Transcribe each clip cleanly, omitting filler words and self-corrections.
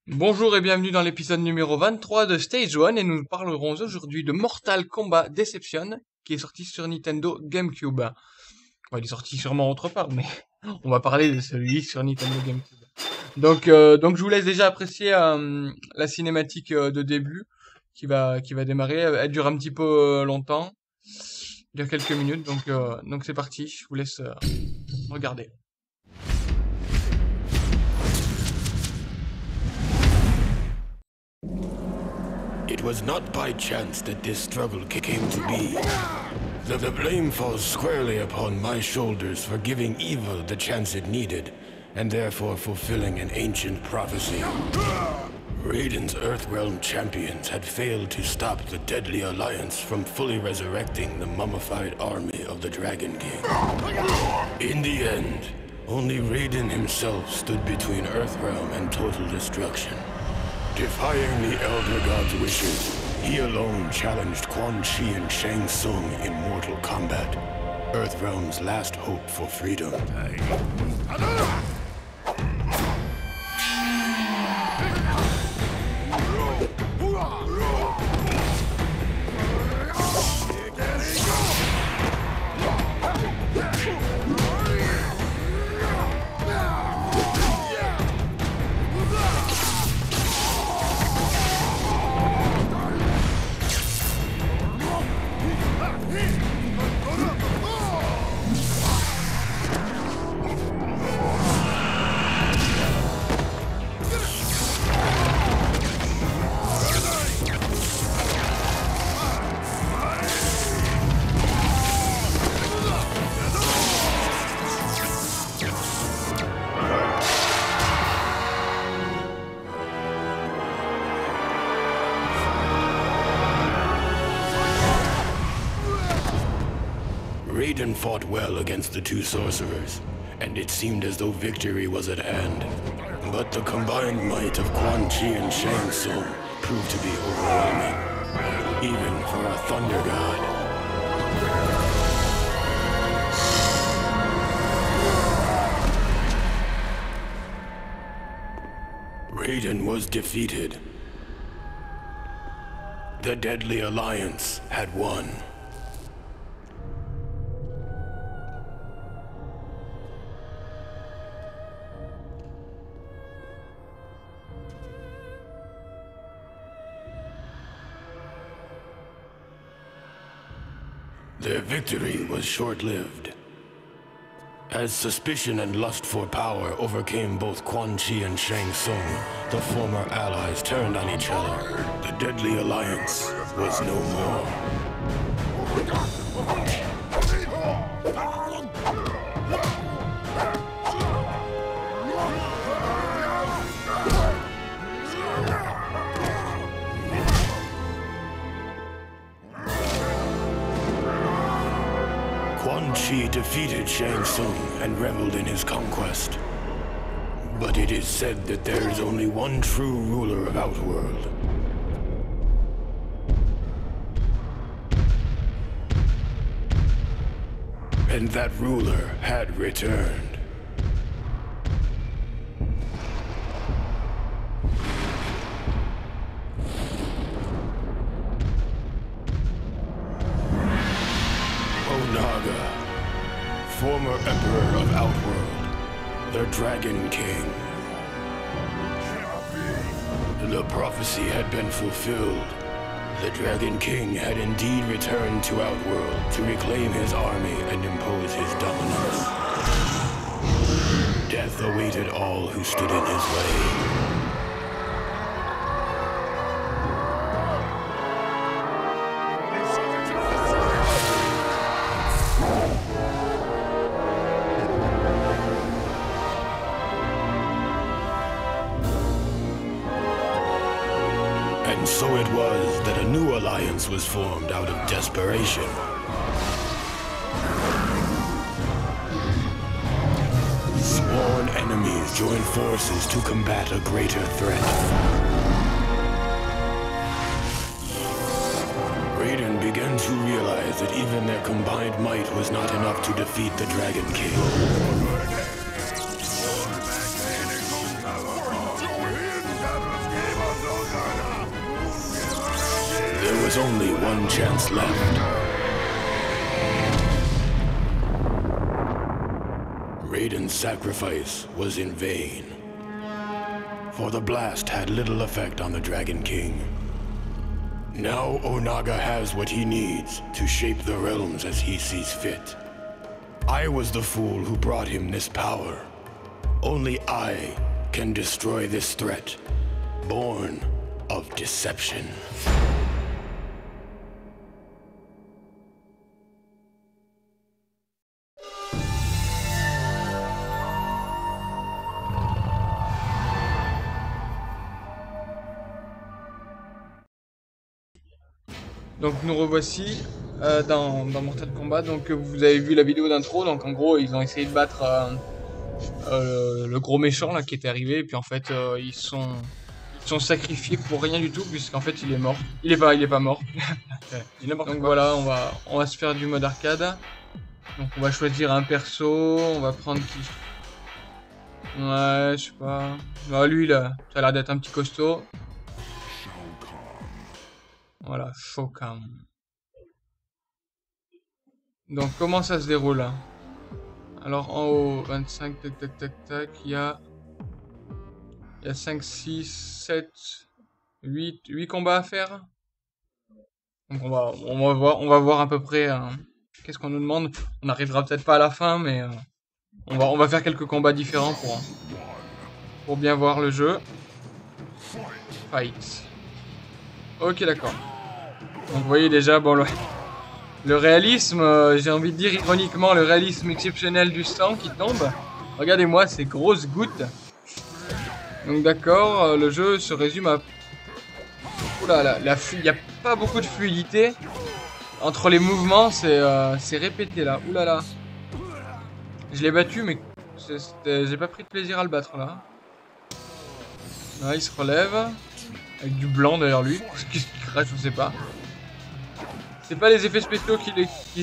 Bonjour et bienvenue dans l'épisode numéro 23 de Stage 1 et nous parlerons aujourd'hui de Mortal Kombat Deception qui est sorti sur Nintendo GameCube. Bon, il est sorti sûrement autre part, mais on va parler de celui sur Nintendo GameCube. Donc je vous laisse déjà apprécier la cinématique de début qui va démarrer. Elle dure un petit peu longtemps, elle dure quelques minutes, donc c'est parti. Je vous laisse regarder. It was not by chance that this struggle came to be. The blame falls squarely upon my shoulders for giving evil the chance it needed, and therefore fulfilling an ancient prophecy. Raiden's Earthrealm champions had failed to stop the Deadly Alliance from fully resurrecting the mummified army of the Dragon King. In the end, only Raiden himself stood between Earthrealm and total destruction. Defying the Elder God's wishes, he alone challenged Quan Chi and Shang Tsung in mortal combat, Earthrealm's last hope for freedom. Raiden fought well against the two sorcerers, and it seemed as though victory was at hand. But the combined might of Quan Chi and Shang Tsung proved to be overwhelming, even for a Thunder God. Raiden was defeated. The Deadly Alliance had won. Their victory was short-lived. As suspicion and lust for power overcame both Quan Chi and Shang Tsung, the former allies turned on each other. The Deadly Alliance was no more. Quan Chi defeated Shang Tsung and reveled in his conquest. But it is said that there is only one true ruler of Outworld. And that ruler had returned. Onaga, former Emperor of Outworld, the Dragon King. The prophecy had been fulfilled. The Dragon King had indeed returned to Outworld to reclaim his army and impose his dominance. Death awaited all who stood in his way. And so it was that a new alliance was formed out of desperation. Sworn enemies joined forces to combat a greater threat. Raiden began to realize that even their combined might was not enough to defeat the Dragon King. was only one chance left. Raiden's sacrifice was in vain, for the blast had little effect on the Dragon King. Now Onaga has what he needs to shape the realms as he sees fit. I was the fool who brought him this power. Only I can destroy this threat, born of deception. Donc nous revoici dans Mortal Kombat. Donc vous avez vu la vidéo d'intro. Donc en gros ils ont essayé de battre le gros méchant là qui était arrivé. Et puis en fait ils sont sacrifiés pour rien du tout puisqu'en fait il est mort. Il est pas mort. Donc voilà, on va se faire du mode arcade. Donc on va choisir un perso. On va prendre qui? Ouais, je sais pas. Bah, lui là, ça a l'air d'être un petit costaud. Voilà, Shao Kahn. Donc comment ça se déroule là? Alors en haut, 25, tac tac tac tac, il y a 5, 6, 7, 8 combats à faire. Donc on va voir à peu près qu'est-ce qu'on nous demande. On n'arrivera peut-être pas à la fin, mais on va faire quelques combats différents pour bien voir le jeu. Fight. Ok, d'accord. Donc vous voyez déjà, bon, le réalisme, j'ai envie de dire ironiquement, le réalisme exceptionnel du sang qui tombe. Regardez-moi ces grosses gouttes. Donc d'accord, le jeu se résume à... Oula, il n'y a pas beaucoup de fluidité. Entre les mouvements, c'est répété là. Oulala. Je l'ai battu, mais j'ai pas pris de plaisir à le battre là. Là, il se relève. Avec du blanc derrière lui. Qu'est-ce qu'il crache, je sais pas. C'est pas les effets spéciaux qui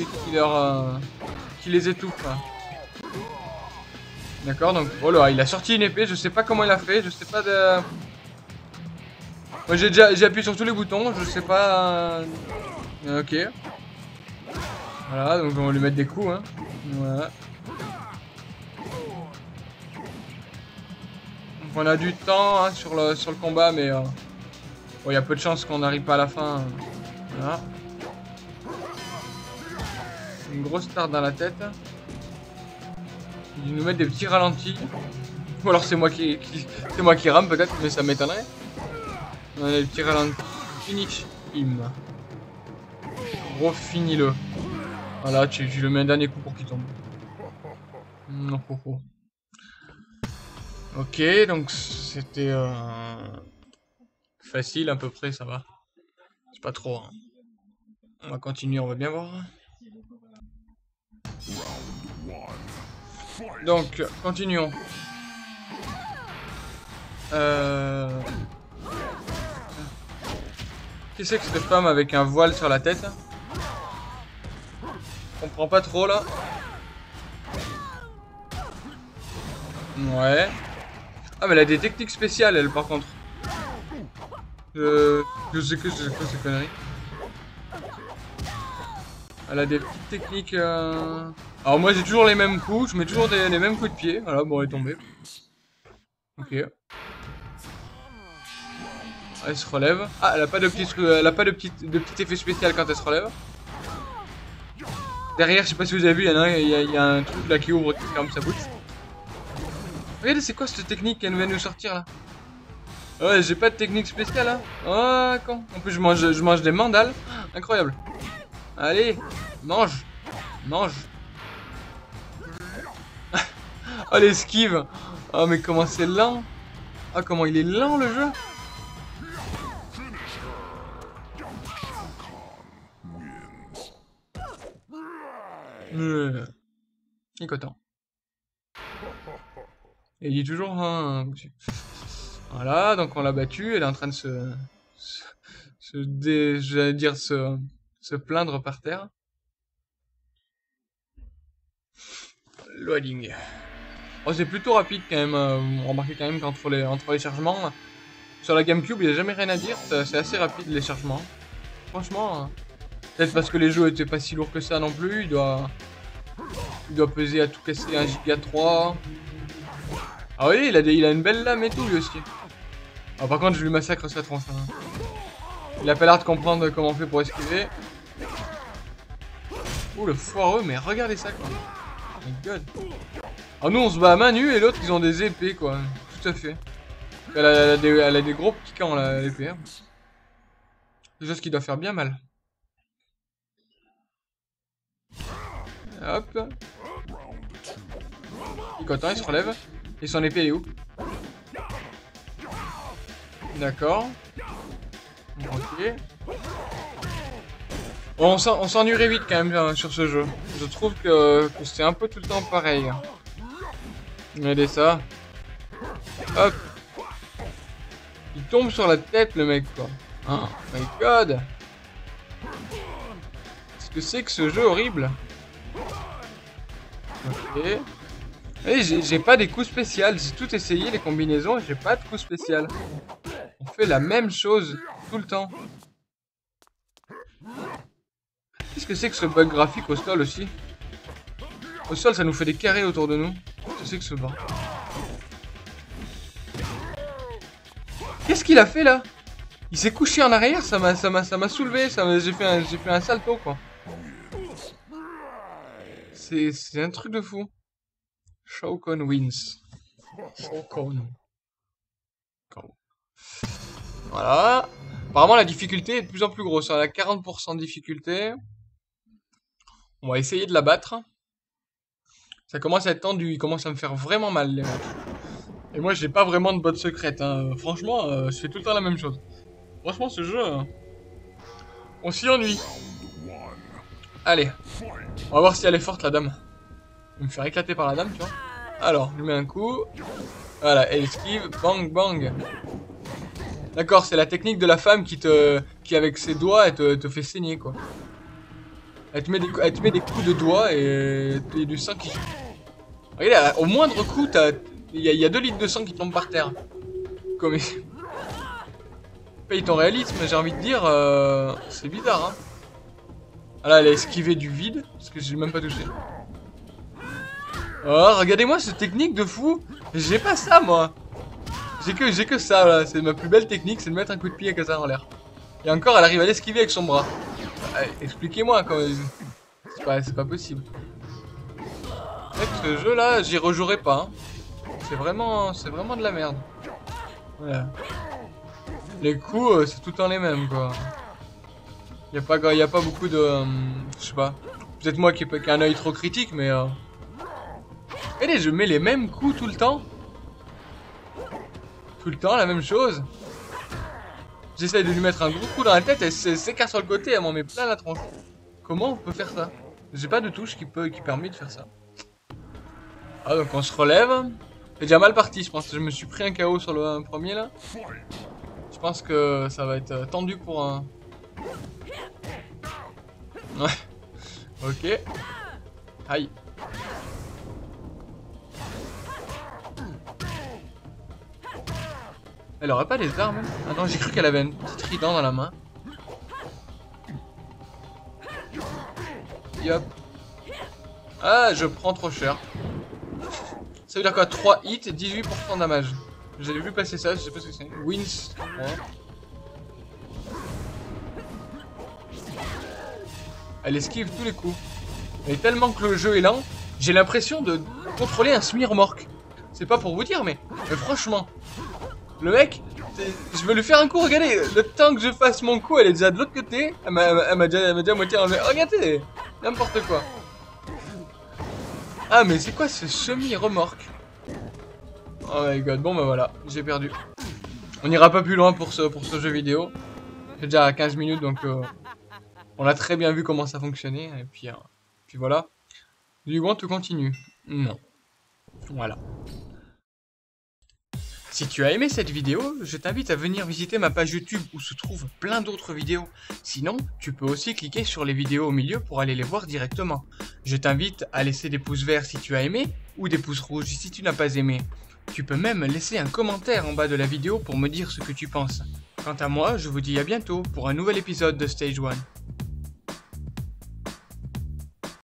les étouffent. Hein. D'accord, donc oh là, il a sorti une épée, je sais pas comment il a fait, je sais pas de... Moi j'ai appuyé sur tous les boutons, je sais pas... Ok. Voilà, donc on va lui mettre des coups, hein. Voilà. Donc on a du temps hein, sur le combat, mais... Bon, il y a peu de chances qu'on n'arrive pas à la fin. Voilà. Une grosse tarte dans la tête. Ils nous mettent des petits ralentis. Ou alors c'est moi qui rame peut-être, mais ça m'étonnerait. On a des petits ralentis. Finish him. Gros, finis-le. Voilà, tu le mets un dernier coup pour qu'il tombe. Non, ok, donc c'était facile à peu près, ça va. C'est pas trop. Hein. On va continuer, on va bien voir. Donc, continuons. Qu'est-ce que cette femme avec un voile sur la tête? Je comprends pas trop là. Ouais. Ah mais elle a des techniques spéciales elle par contre. Je sais que c'est quoi ces conneries. Elle a des petites techniques Alors moi j'ai toujours les mêmes coups, je mets toujours les mêmes coups de pied. Voilà, bon elle est tombée. Ok. Elle se relève. Ah, elle a pas de petit effet spécial quand elle se relève. Derrière, je sais pas si vous avez vu, il y a un truc là qui ouvre, qui ferme sa bouche. Regardez, c'est quoi cette technique qu'elle vient de nous sortir là? Ouais, j'ai pas de technique spéciale là. Oh, con. En plus, je mange des mandales. Incroyable. Allez, mange. Mange. Oh, l'esquive. Oh, mais comment c'est lent. Ah, comment il est lent le jeu. Il est content. Et il dit toujours hein, voilà, donc on l'a battu, elle est en train de se plaindre par terre. Loading. Oh, c'est plutôt rapide quand même, remarquez quand même qu'entre les chargements, sur la GameCube il n'y a jamais rien à dire, c'est assez rapide les chargements. Franchement, peut-être parce que les jeux étaient pas si lourds que ça non plus. Il doit peser à tout casser 1 giga 3. Ah oui, il a une belle lame et tout lui aussi. Ah, par contre, je lui massacre sa tronche. Hein. Il a pas l'air de comprendre comment on fait pour esquiver. Oh le foireux, mais regardez ça quoi. Oh my god. Ah nous on se bat à main nue et l'autre ils ont des épées quoi. Tout à fait. Elle a des gros petits camps là, l'épée. Hein. C'est chose qui doit faire bien mal. Hop. Il est content, il se relève. Et son épée elle est où? D'accord. Ok. Bon, on s'ennuierait vite quand même sur ce jeu. Je trouve que c'est un peu tout le temps pareil. Regardez ça. Hop. Il tombe sur la tête le mec quoi. Oh my god. Qu'est-ce que c'est que ce jeu horrible? Ok. Et j'ai pas des coups spéciaux. J'ai tout essayé les combinaisons et j'ai pas de coups spéciaux. On fait la même chose tout le temps. Qu'est-ce que c'est que ce bug graphique au sol aussi? Au sol ça nous fait des carrés autour de nous. Qu'est-ce que c'est que ce bug? Qu'est-ce qu'il a fait là? Il s'est couché en arrière, ça m'a soulevé, j'ai fait un salto quoi. C'est un truc de fou. Shao Kahn wins. Shao Kahn. Voilà. Apparemment la difficulté est de plus en plus grosse. Elle a 40% de difficulté. On va essayer de la battre. Ça commence à être tendu, il commence à me faire vraiment mal les mecs. Et moi j'ai pas vraiment de botte secrète. Hein. Franchement, je fais tout le temps la même chose. Franchement ce jeu, on s'y ennuie. Allez, on va voir si elle est forte la dame. Je vais me faire éclater par la dame, tu vois. Alors, je lui mets un coup. Voilà, elle esquive, bang bang. D'accord, c'est la technique de la femme qui avec ses doigts, elle te fait saigner quoi. Elle te met des coups de doigts et du sang qui... Regarde, au moindre coup, il y a 2 litres de sang qui tombent par terre. Comme... Paye ton réalisme, j'ai envie de dire, c'est bizarre hein. Voilà, elle a esquivé du vide, parce que j'ai même pas touché. Oh, regardez-moi cette technique de fou. J'ai pas ça moi. J'ai que ça là, c'est ma plus belle technique, c'est de mettre un coup de pied comme ça en l'air. Et encore, elle arrive à l'esquiver avec son bras. Expliquez-moi quand même. C'est pas possible. Avec ce jeu là, j'y rejouerai pas. Hein. C'est vraiment de la merde. Voilà. Les coups, c'est tout le temps les mêmes quoi. Y a pas beaucoup de... je sais pas. Peut-être moi qui ai un œil trop critique, mais... Allez, je mets les mêmes coups tout le temps. Tout le temps, la même chose. J'essaye de lui mettre un gros coup dans la tête, elle s'écarte sur le côté, elle m'en met plein la tronche. Comment on peut faire ça? J'ai pas de touche qui permet de faire ça. Ah, donc on se relève. C'est déjà mal parti, je pense que je me suis pris un KO sur le premier là. Je pense que ça va être tendu pour un... Ouais. Ok. Aïe. Elle aurait pas des armes? Attends, j'ai cru qu'elle avait un petit trident dans la main. Yop. Ah, je prends trop cher. Ça veut dire quoi? 3 hits, 18% de damage. J'avais vu passer ça, je sais pas ce que c'est. Wins. Ouais. Elle esquive tous les coups. Mais tellement que le jeu est lent, j'ai l'impression de contrôler un semi-remorque. C'est pas pour vous dire, mais franchement, le mec, je veux lui faire un coup, regardez, le temps que je fasse mon coup, elle est déjà de l'autre côté. Elle m'a déjà à moitié enlevé. Regardez, n'importe quoi. Ah, mais c'est quoi ce semi-remorque? Oh my god, bon bah voilà, j'ai perdu. On n'ira pas plus loin pour ce jeu vidéo. C'est déjà à 15 minutes, donc on a très bien vu comment ça fonctionnait. Et puis voilà. Do you want to continue? Non. Voilà. Si tu as aimé cette vidéo, je t'invite à venir visiter ma page YouTube où se trouvent plein d'autres vidéos. Sinon, tu peux aussi cliquer sur les vidéos au milieu pour aller les voir directement. Je t'invite à laisser des pouces verts si tu as aimé ou des pouces rouges si tu n'as pas aimé. Tu peux même laisser un commentaire en bas de la vidéo pour me dire ce que tu penses. Quant à moi, je vous dis à bientôt pour un nouvel épisode de Stage 1.